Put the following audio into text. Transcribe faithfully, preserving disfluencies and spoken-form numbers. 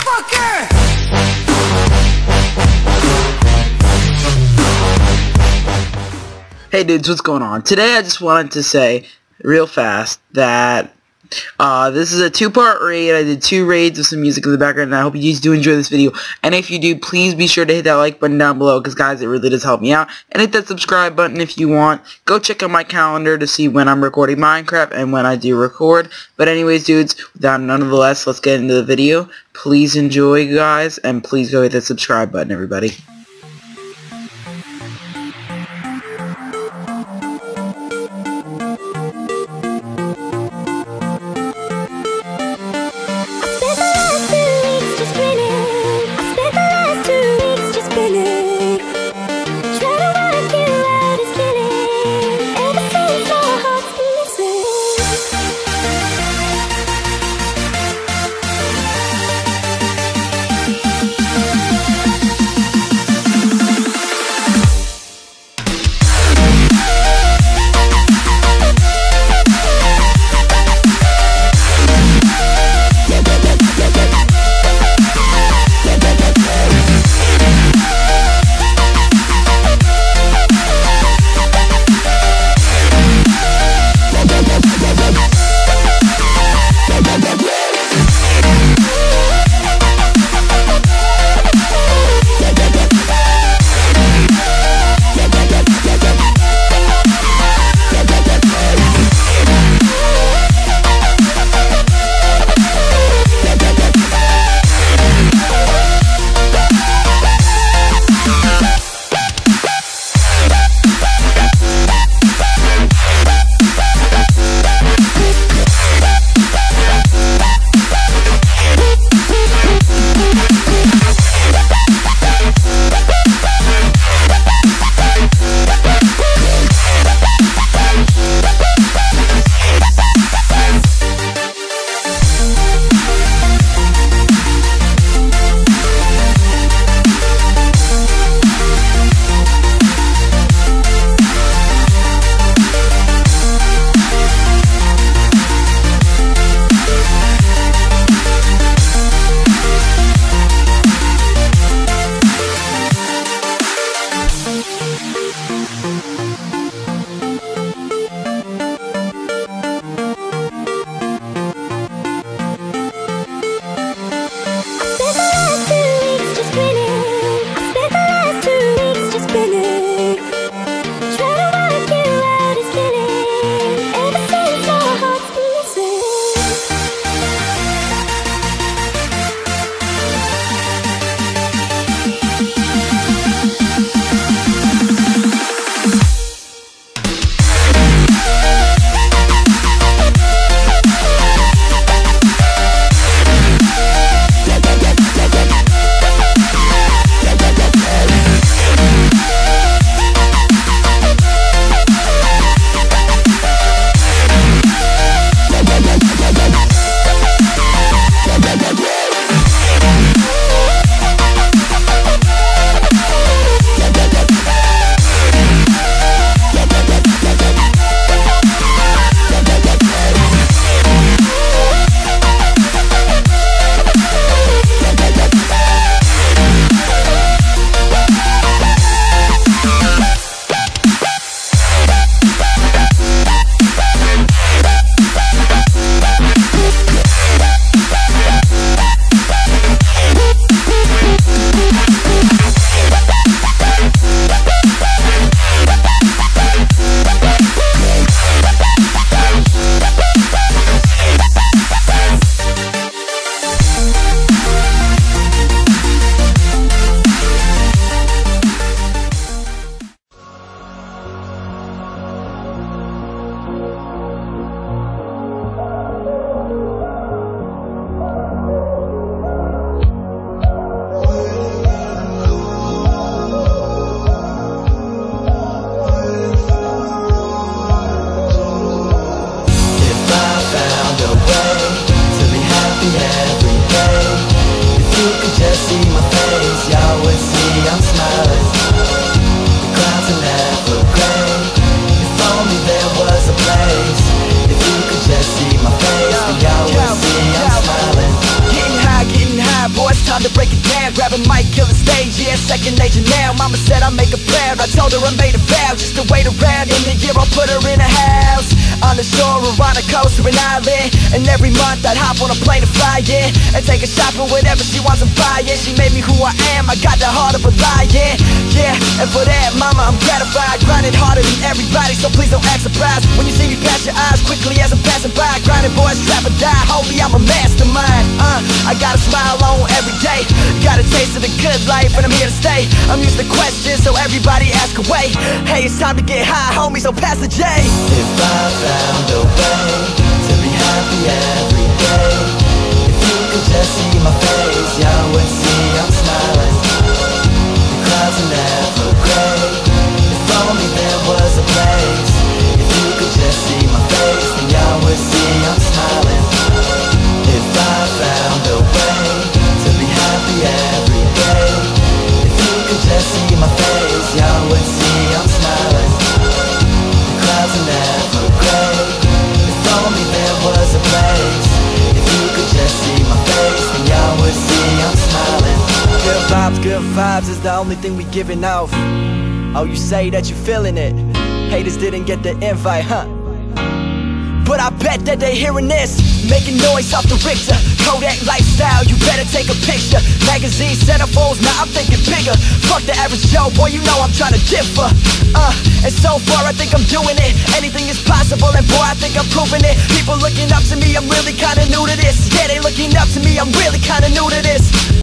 motherfucker! Hey dudes, what's going on? Today I just wanted to say real fast that uh, this is a two-part raid. I did two raids with some music in the background, and I hope you guys do enjoy this video. And if you do, please be sure to hit that like button down below, because guys, it really does help me out. And hit that subscribe button if you want. Go check out my calendar to see when I'm recording Minecraft and when I do record. But anyways, dudes, without none of the less, let's get into the video. Please enjoy, guys, and please go hit that subscribe button, everybody. yeah, second nature now. Mama said I make her proud, I told her I made a vow just to wait around. In the year I'll put her in a house on the shore or on a coast or an island. And every month I'd hop on a plane to fly, yeah, and take her shopping, whatever she wants I'm buying. She made me who I am, I got the heart of a lion. Yeah, and for that, mama, I'm gratified. Grinding harder than everybody, so please don't act surprised when you see me pass your eyes quickly as I'm passing by. Grinding boys, trap or die, homie, I'm a mastermind. Uh, I got a smile on every day, got a taste of the good life, and I'm here to stay. I'm used to questions, so everybody ask away. Hey, it's time to get high, homie, so pass the J. If I found a way to be happy every day, if you could just see my face, y'all would see I'm smiling. The clouds are never gray. If only there was a place. If you could just see my face, then y'all would see I'm smiling. If I found a way to be happy every day, if you could just see my face, y'all would see I'm smiling. The clouds are never gray. If only there was a place. If you could just see my face, then y'all would see I'm smiling. Good vibes, good vibes is the only thing we giving off. Oh, you say that you feeling it. Haters didn't get the invite, huh? But I bet that they hearing this, making noise off the Richter. Kodak lifestyle, you better take a picture. Magazine centerfolds, now I'm thinking bigger. Fuck the average Joe, boy, you know I'm trying to differ. Uh, and so far I think I'm doing it. Anything is possible, and boy, I think I'm proving it. People looking up to me, I'm really kinda new to this. Yeah, they looking up to me, I'm really kinda new to this.